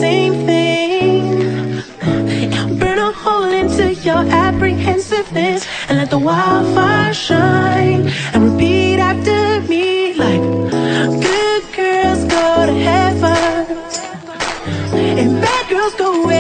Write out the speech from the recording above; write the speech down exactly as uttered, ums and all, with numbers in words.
same thing. Burn a hole into your apprehensiveness and let the wildfire shine. And repeat after me like good girls go to heaven and bad girls go away.